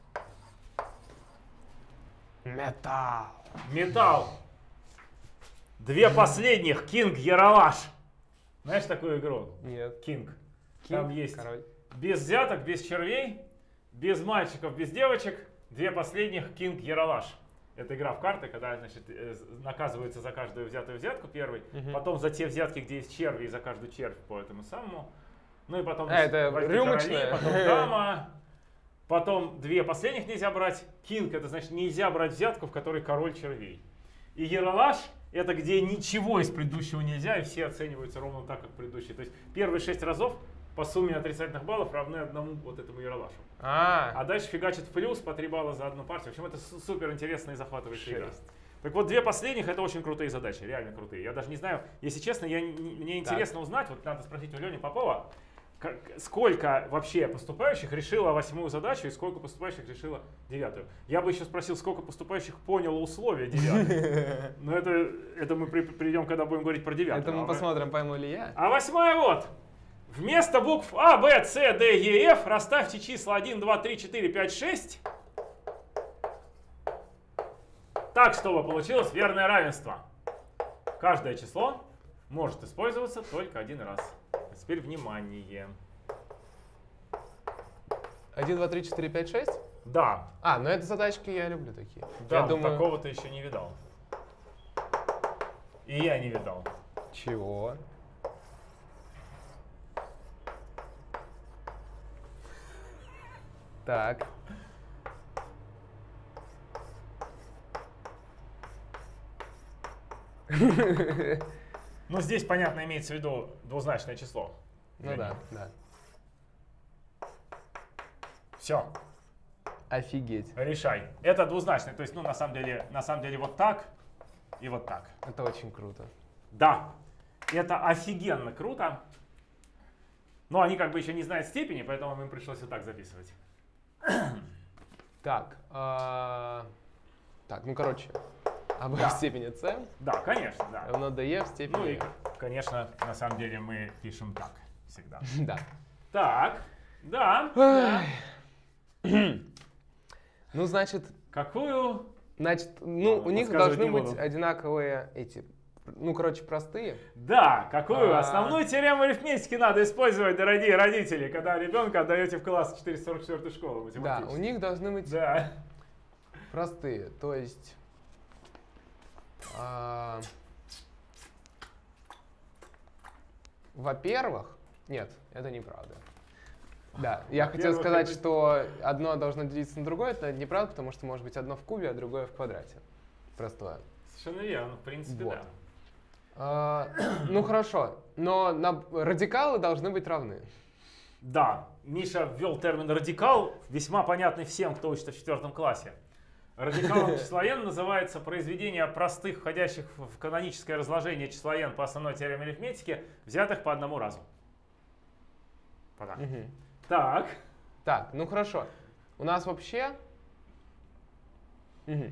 Металл. Металл. Две последних. Кинг Яралаш. Знаешь такую игру? Нет. Кинг. Там есть Король. без взяток, без червей, без мальчиков, без девочек. Две последних Кинг Яралаш. Это игра в карты, когда, значит, наказывается за каждую взятую взятку первый, потом за те взятки, где есть черви, и за каждую червь по этому самому. Ну и потом это возьми рюмочная. короли, потом дама. Потом две последних нельзя брать. Кинг — это значит нельзя брать взятку, в которой король червей. И Яралаш — это где ничего из предыдущего нельзя, и все оцениваются ровно так, как предыдущие. То есть первые 6 разов по сумме отрицательных баллов равны одному вот этому Яралашу. А дальше фигачит в плюс по 3 балла за одну партию. В общем, это супер интересная и захватывающая игра. Так вот, две последних — это очень крутые задачи, реально крутые. Я даже не знаю, если честно, мне интересно узнать, вот надо спросить у Лени Попова, сколько вообще поступающих решило 8-ю задачу и сколько поступающих решило 9-ю. Я бы еще спросил, сколько поступающих поняло условия 9-й. Но это мы придем, когда будем говорить про 9-ю. Это мы посмотрим, пойму ли я. А 8-я вот. Вместо букв А, Б, С, Д, Е, Ф расставьте числа 1, 2, 3, 4, 5, 6. Так, чтобы получилось верное равенство. Каждое число может использоваться только один раз. А теперь внимание. 1, 2, 3, 4, 5, 6? Да. А, ну это задачки я люблю такие. Да, Я думаю... такого ты еще не видал. И я не видал. Чего? Так. Ну, здесь, понятно, имеется в виду двузначное число. Ну да, да. Все, Офигеть. решай. Это двузначное, то есть, ну, на самом деле вот так и вот так. Это очень круто. Да, это офигенно круто. Но они как бы еще не знают степени, поэтому им пришлось вот так записывать. Так, так, ну короче, АБ в степени С Да, конечно, да. равно ДЕ в Ну степени и, конечно, на самом деле мы пишем так всегда. Да. Так, да, да. Ну, значит, Какую? ну, Ладно, у них подсказывать должны не быть буду. одинаковые эти, ну, короче, простые. Да, какую? А. Основную теорему арифметики надо использовать, дорогие родители, когда ребенка отдаете в класс 444 школы Да, математической. у них должны быть Да. простые, то есть... Во-первых, нет, это неправда. Да, я хотел Во-первых, сказать, это- что одно должно делиться на другое, это неправда, потому что может быть одно в кубе, а другое в квадрате. Простое. Совершенно верно, в принципе, Вот. да. Ну хорошо, но радикалы должны быть равны. Да, Миша ввел термин радикал, весьма понятный всем, кто учится в 4 классе. Радикалом числа n называется произведение простых, входящих в каноническое разложение числа n по основной теореме арифметики, взятых по одному разу. Вот так. Мгм. Так. Так, ну хорошо. У нас вообще... Мгм.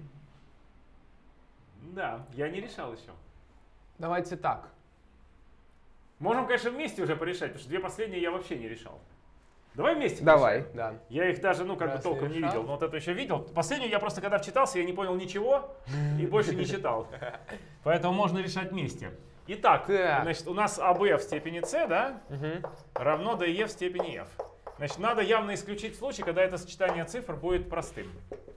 Да, я не решал еще. Давайте так. Можем, конечно, вместе уже порешать, потому что две последние я вообще не решал. Давай вместе Давай, порешаем. да. Я их даже, ну, как бы Раз толком не не решал. видел, но вот эту еще видел. Последнюю я просто когда вчитался, я не понял ничего и больше не читал. Поэтому можно решать вместе. Итак, Так. значит, у нас АБ в степени С, да, Мгм. равно ДЕ в степени F. Значит, надо явно исключить случай, когда это сочетание цифр будет простым.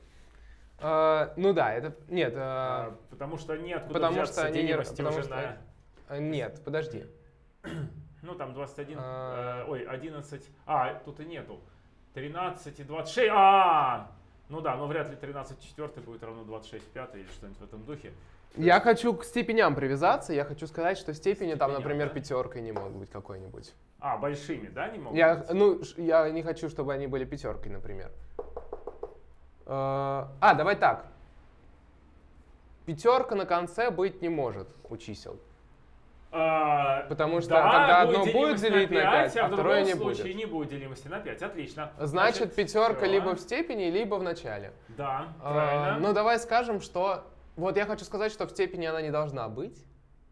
Ну да, это... Нет, Потому что неоткуда потому взяться что они не... делимости Потому уже что... на... Нет, подожди. Ну, там 21, А. ой, 11, тут и нету. 13 и 26, ну да, но вряд ли 13 в четвертой будет равно 26 в пятой или что-нибудь в этом духе. Я хочу к степеням привязаться. Я хочу сказать, что степени там, Степеням, например, да? пятеркой не могут быть какой-нибудь. Большими, да, не могут Я, быть? ну, я не хочу, чтобы они были пятеркой, например. Давай так. Пятерка на конце быть не может у чисел. Потому что да, тогда одно будет делимость делить на 5, а а второе не в другом случае будет. не будет делимости на 5. Отлично. Значит, пятерка всё. либо в степени, либо в начале. Да, правильно. Ну, давай скажем, что... Вот я хочу сказать, что в степени она не должна быть.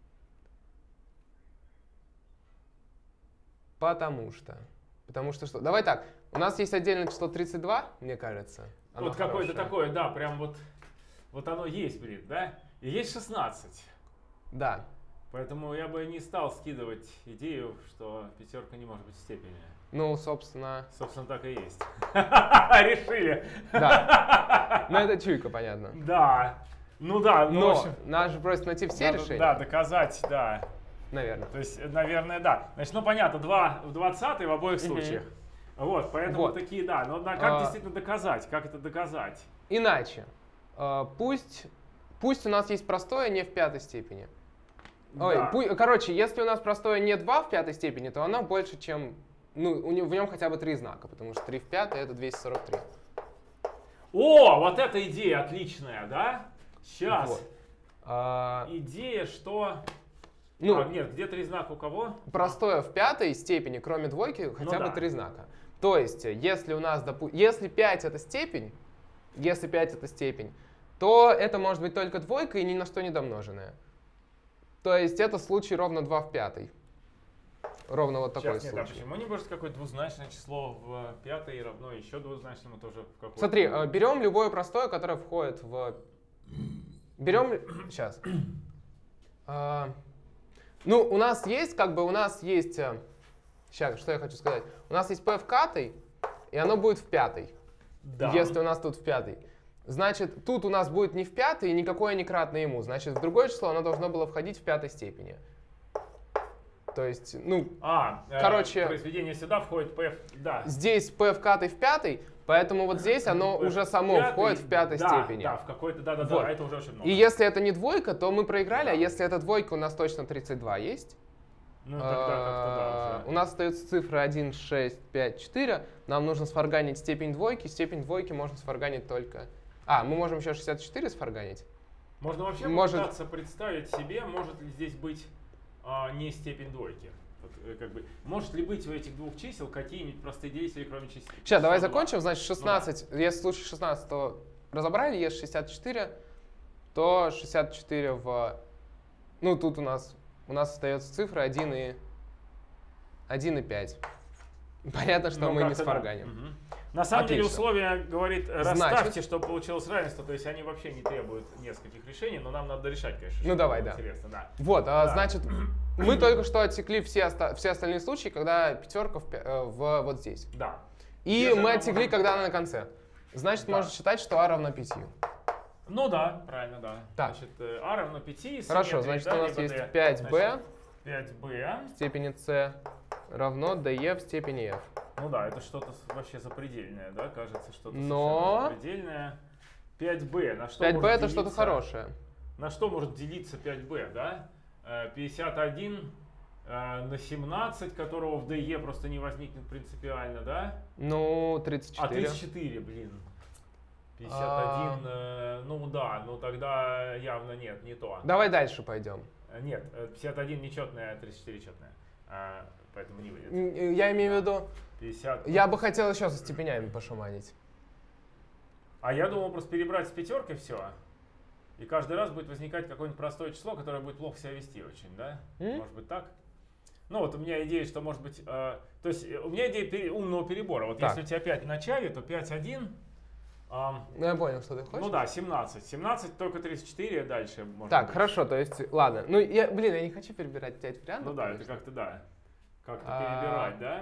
Потому что что? Давай так. У нас есть отдельное число 32, мне кажется. Оно Вот какое-то хорошее. такое, да, прям вот оно есть, блин, да? И есть 16. Да. Поэтому я бы не стал скидывать идею, что пятерка не может быть в степени. Ну, собственно... Собственно, так и есть. Решили. Да. Ну, это чуйка, понятно. Да. Ну да, Но в общем, нас же просят найти все надо, решения. да, доказать, да. Наверное. То есть, наверное, да. Значит, ну понятно, 2 в 20 в обоих Мгм. случаях. Вот, поэтому Вот. такие, да. Но как действительно доказать? Как это доказать? Иначе. Пусть у нас есть простое не в пятой степени. Ой, Да. короче, если у нас простое не 2 в пятой степени, то оно больше, чем... Ну, в нем хотя бы 3 знака, потому что 3 в пятой — это 243. О, вот эта идея отличная, да? Сейчас. Вот. Идея, что... Ну, нет, где 3 знака у кого? простое в пятой степени, кроме двойки, хотя бы да. 3 знака. То есть, если у нас, если 5 это степень, то это может быть только двойка и ни на что не домноженная. То есть, это случай ровно 2 в пятой. Ровно вот такой Сейчас, нет, а случай. почему не может какое-то двузначное число в пятой равно еще двузначному тоже в какой-то? Смотри, берем любое простое, которое входит в... Берем... Сейчас. Ну, у нас есть... Сейчас, что я хочу сказать? У нас есть p в катой, и и оно будет в пятой. Да. Если у нас тут в пятой. Значит, тут у нас будет не в пятой, и никакое не кратно ему. Значит, в другое число оно должно было входить в пятой степени. То есть, ну, короче... Произведение сюда входит p, да. Здесь p вкатой в пятой, поэтому вот здесь оно уже само входит в пятой степени. Да, в какой-то, да, Вот. это уже очень много. И если это не двойка, то мы проиграли, а если это двойка, у нас точно 32 есть. Ну, тогда как-то да, уже. У нас остаются цифры 1, 6, 5, 4. Нам нужно сфарганить степень двойки. Степень двойки можно сфарганить только... мы можем еще 64 сфарганить. Можно вообще попытаться представить себе, может ли здесь быть не степень двойки. Вот, как бы, может ли быть у этих двух чисел какие-нибудь простые делители, кроме чисел? Сейчас, давай закончим. Значит, 16, если в случае 16, то разобрали, есть 64, то 64 в... Ну, тут у нас остается цифры 1 и 5. Понятно, что мы не сфарганим. Угу. На самом деле условие говорит, расставьте, чтобы получилось равенство, то есть они вообще не требуют нескольких решений, но нам надо решать, конечно. Ну давай, да. Интересно, да. Вот, значит, мы только что отсекли все остальные случаи, когда пятерка вот здесь. Да. И мы отсекли, когда она на конце. Значит, можно считать, что а равно 5. Ну да, правильно, да. Так. Значит, а равно 5. Хорошо, значит, у нас есть 5b 5b в степени c равно de в степени f. Ну да, это что-то вообще запредельное, да, кажется, что-то запредельное. 5b, на что 5b это что-то хорошее. На что может делиться 5b, да? 51 на 17, которого в de просто не возникнет принципиально, да? Ну, 34. 34, блин. 51, ну да, ну тогда явно нет, не то. Давай дальше пойдем. Нет, 51 нечетная, 34 четная, поэтому не выйдет. Я имею в виду, 50. Я бы хотел еще со степенями пошуманить. А я думал просто перебрать с пятеркой все, и каждый раз будет возникать какое-нибудь простое число, которое будет плохо себя вести очень, да? Может быть так? Ну вот у меня идея, что может быть, то есть у меня идея умного перебора. Вот так. Если у тебя 5 в начале, то 5, 1. Я понял, что ты хочешь. Ну да, 17. 17 только 34 дальше. Может так, быть. хорошо, то есть, ладно. Ну, я не хочу перебирать 5 вариантов. Ну да, конечно. Это как-то, да. Как-то перебирать, да?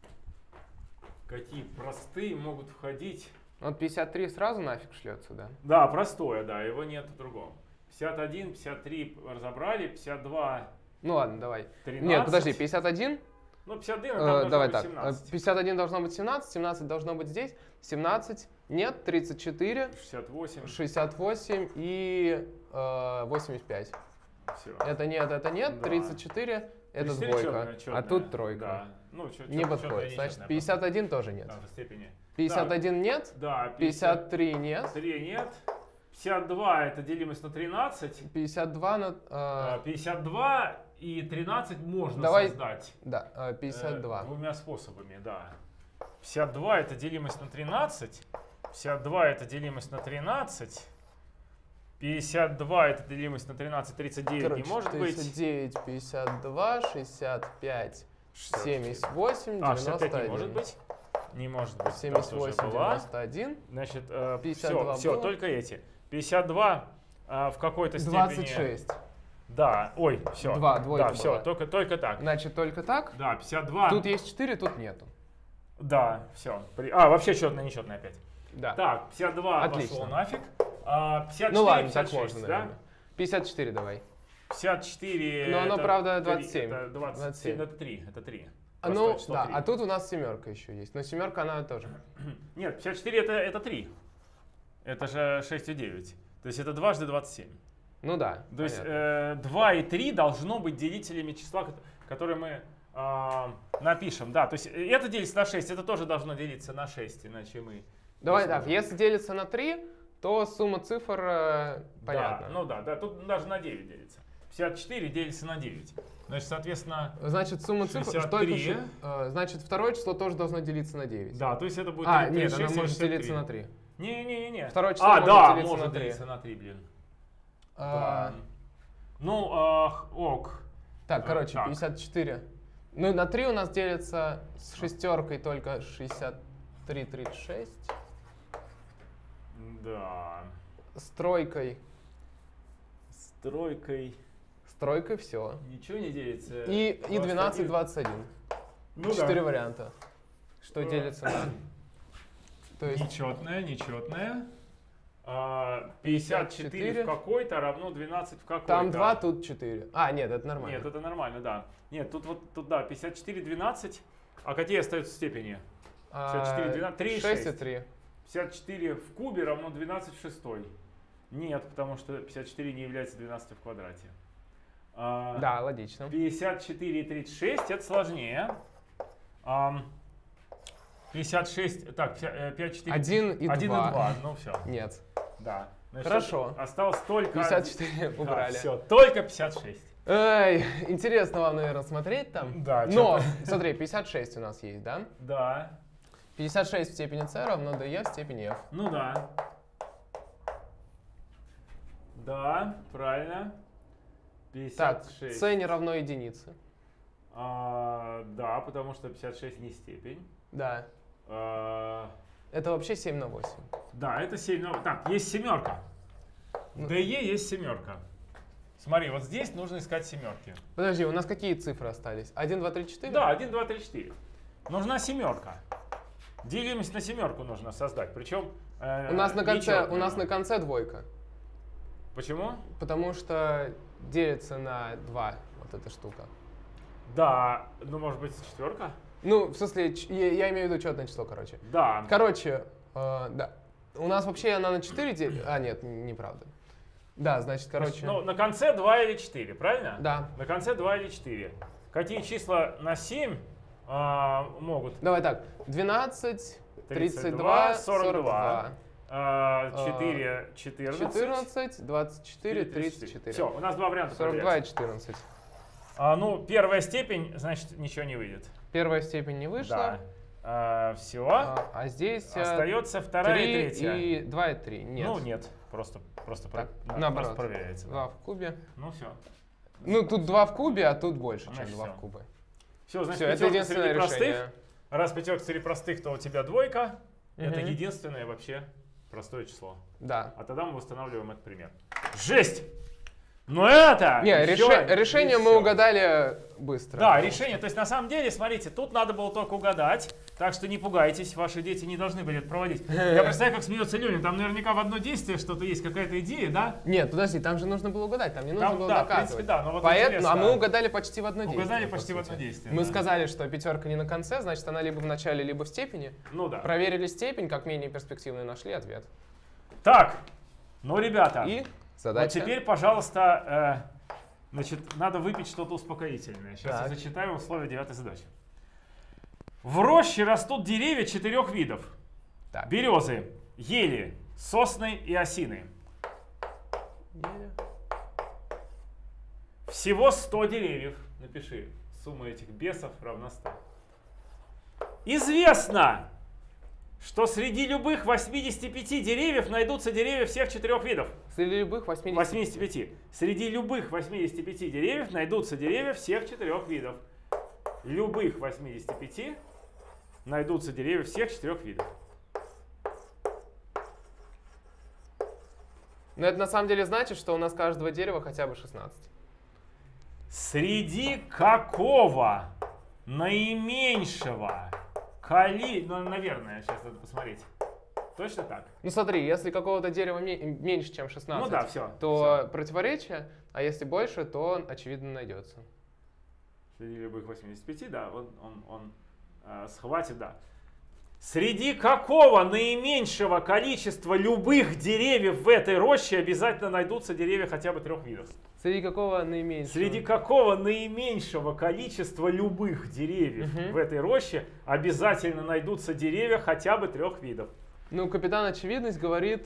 Какие простые могут входить. Вот 53 сразу нафиг шлется, да? Да, простое, да, его нет в другом. 51, 53 разобрали, 52. Ну ладно, давай. 13. Нет, подожди, 51. Ну, 51 там должно давай быть так. 17. 51 должно быть 17, 17 должно быть здесь, 17 нет, 34, 68 и 85. Все. Это нет, да. 34 это двойка, четная, а тут тройка. Да. Ну, не подходит. Значит, 51 тоже нет. В степени. 51 да. Нет, да, 53 нет. 3 нет. 52 это делимость на 13. 52 на... 52 и 13 можно создать. Да, 52. Двумя способами, да. 52 это делимость на 13. 52 это делимость на 13. 52 это делимость на 13, 39 короче, не может 39, быть. 52, 65, 78, 65 не может быть. Не может быть. 78, 91. Значит, 52 все, только эти. 52 в какой-то степени. 26. Да, ой, все. Двойка да, все, только так. Значит, только так? Да, 52. Тут есть 4, тут нету. Да, все. вообще четная, нечетная опять. Да. Так, 52 отлично. пошло нафиг. 54, ну ладно, 56, так можно, да? наверное. 54 давай. 54. Но оно, это правда, 3, 27. Это 27, это 3. Это 3. Ну, да, 3. А тут у нас семерка еще есть. Но семерка она тоже. Нет, 54 это 3. Это же 6 и 9. То есть это дважды 27. Ну да. То есть 2 и 3 должно быть делителями числа, которое мы напишем. Да, то есть это делится на 6, это тоже должно делиться на 6, иначе мы... Давай так, если делится на 3, то сумма цифр понятна. Да, ну да, тут даже на 9 делится. 54 делится на 9. Значит, соответственно, значит, сумма цифр... 63. Значит, второе число тоже должно делиться на 9. Да, то есть это будет... нет, оно может делиться на 3. Не-не-не. Второе число может делиться на 3. Делиться на 3, блин. Да. Ну, ок. Так, короче, так. 54. Ну, на 3 у нас делится с шестеркой только 63, 36. Да. С тройкой. С тройкой. С тройкой все. Ничего не делится. И 12, 21. Ну, 4 варианта. Что делится на... То есть... Нечетное, нечетное. 54 в какой-то равно 12 в какой-то. Там 2, тут 4. А, нет, это нормально. Нет, это нормально, да. Нет, тут да, 54, 12. А какие остаются степени? 54, 12, 3 и 6. 6 и 3. 54 в кубе равно 12 в шестой. Нет, потому что 54 не является 12 в квадрате. Да, логично. 54 и 36 это сложнее. 56, так, 5, 4, 1 и 2. 1 и 2, ну все. Нет. Да. Значит, Хорошо. Осталось только... 54 убрали. Да, все, только 56. Эй, интересно вам, наверное, смотреть там. Да, но, смотри, 56 у нас есть, да? Да. 56 в степени c равно dE в степени f. Ну да. Да, правильно. 56. Так, c не равно единице. Да, потому что 56 не степень. Да. Это вообще 7 на 8. Да, это 7 на... Так, есть семерка. В DE есть семерка. Смотри, вот здесь нужно искать семерки. Подожди, у нас какие цифры остались? 1, 2, 3, 4? Да, 1, 2, 3, 4. Нужна семерка. Делимость на семерку нужно создать. Причем у нас на конце двойка. Почему? Потому что делится на 2 вот эта штука. Да, ну может быть четверка? Ну, в смысле, я имею в виду четное число, короче. Да. Короче, да. У нас вообще она на 4 делится. А, нет, неправда. Да, значит, короче. Ну, на конце 2 или 4, правильно? Да. На конце 2 или 4. Какие числа на 7 могут? Давай так. 12, 32, 42. 4, 14. 14, 24, 34. Все, у нас два варианта. 42 и 14. Ну, первая степень, значит, ничего не выйдет. Первая степень не вышла. Да. Все. А здесь остается вторая и третья. И 2 и 3. Нет. Ну, нет. Просто наоборот. проверяется. 2 в кубе. Ну, все. Ну, тут 2 в кубе, а тут больше, чем 2 в кубе. Все, значит, это единственное среди решение. простых. Раз пятерка среди простых, то у тебя двойка. Это единственное вообще простое число. Да. А тогда мы восстанавливаем этот пример. Жесть! Но это... Не, решение мы угадали быстро. Да, решение. То есть на самом деле, смотрите, тут надо было только угадать. Так что не пугайтесь, ваши дети не должны были это проводить. Я представляю, как смеется Леня. Там наверняка в одно действие что-то есть, какая-то идея, да? Нет, подожди, там же нужно было угадать, там не нужно было да, доказывать. В принципе, да, но вот а мы угадали почти в одно действие. Угадали почти в одно действие. Мы сказали, что пятерка не на конце, значит она либо в начале, либо в степени. Ну да. Проверили степень, как менее перспективную, нашли ответ. Так, ну, ребята. И задача. Вот теперь, пожалуйста, значит, надо выпить что-то успокоительное. Сейчас я зачитаю условия 9-й задачи. В роще растут деревья 4 видов. Так. Березы, ели, сосны и осины. Всего 100 деревьев. Напиши. Сумма этих бесов равна 100. Известно, что среди любых 85 деревьев найдутся деревья всех 4 видов. Среди любых 85. Среди любых 85 деревьев найдутся деревья всех 4 видов. Любых 85 найдутся деревья всех 4 видов. Но это на самом деле значит, что у нас каждого дерева хотя бы 16. Среди какого наименьшего количества... Ну, наверное, сейчас надо посмотреть. Точно так? Ну смотри, если какого-то дерева меньше, чем 16, ну, да, все, то противоречие, а если больше, то очевидно найдется. Среди любых 85, да, он схватит, да. Среди какого наименьшего количества любых деревьев в этой роще обязательно найдутся деревья хотя бы 3 видов? Среди какого наименьшего? Среди какого наименьшего количества любых деревьев в этой роще обязательно найдутся деревья хотя бы 3 видов? Ну, капитан Очевидность говорит...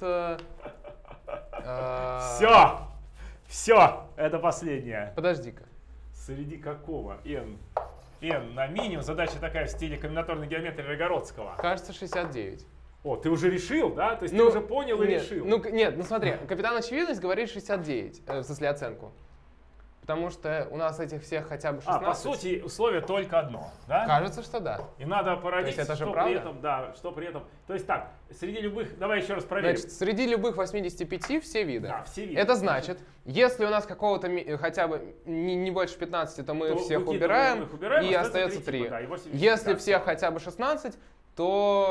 Все, это последнее. Подожди-ка. Среди какого? N на минимум. Задача такая в стиле комбинаторной геометрии Рогородского. Кажется, 69. О, ты уже решил, да? То есть ты уже понял и решил? Нет, ну смотри, капитан Очевидность говорит 69, в смысле оценку. Потому что у нас этих всех хотя бы 16. По сути, условие только одно, да? Кажется, что да. И надо породить, это же что правда? при этом, да, что при этом. То есть так, среди любых, давай еще раз проверим. Значит, среди любых 85 все виды. Да, все виды. Это значит, если у нас какого-то хотя бы не больше 15, то мы всех убираем, и остается 3. Типа, да, и 80, если да, всех хотя бы 16, то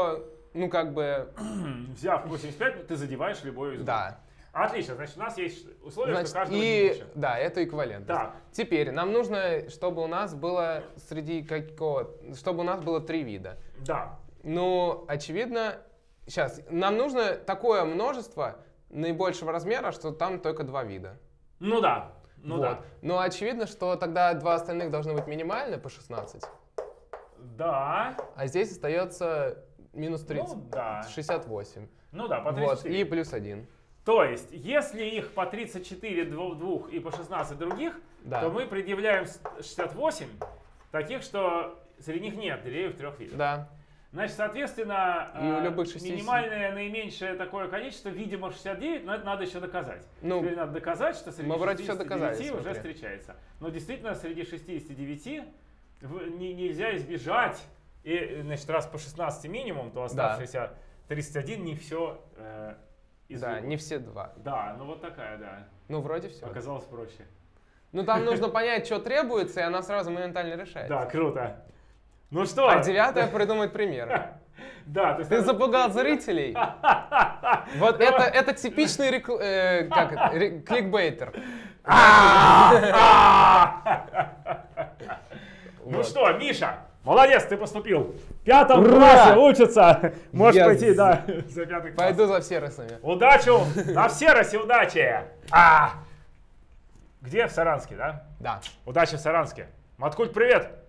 ну, как бы... Взяв 85, ты задеваешь любой из. Да. Отлично, значит, у нас есть условие, Значит, что каждого не и меньше. да, это эквивалентность. Так. Теперь нам нужно, чтобы у нас было чтобы у нас было 3 вида. Да. Ну, очевидно, сейчас, нам нужно такое множество наибольшего размера, что там только 2 вида. Ну да. Ну Вот. да. Но очевидно, что тогда 2 остальных должны быть минимальны по 16. Да. А здесь остается минус 30, Ну да. 68. Ну да, по Вот, 34. и плюс 1. То есть, если их по 34 двух и по 16 других, Да. то мы предъявляем 68 таких, что среди них нет деревьев 3 видов. Да. Значит, соответственно, И у любых 60. минимальное, наименьшее такое количество, видимо, 69, но это надо еще доказать. Ну, Теперь надо доказать, что среди мы вроде всё 69 доказали, уже смотри. встречается. Но действительно, среди 69 нельзя избежать. И, значит, раз по 16 минимум, то оставшиеся 31 не все да, не все 2. Да, ну вот такая, да. Ну, вроде все. Оказалось проще. Ну, там нужно понять, что требуется, и она сразу моментально решается. Да, круто. Ну что? А 9-е придумать пример. Да, то есть Ты надо- запугал зрителей. Вот это типичный кликбейтер. Ну Вот. что, Миша, молодец, ты поступил. В 5 Ура! классе учится. Можешь Я пойти, да, за 5 класс. Пойду за всеросами. Удачу, на все расе удачи. Где в Саранске, да? Да. Удачи в Саранске. Маткульт, привет.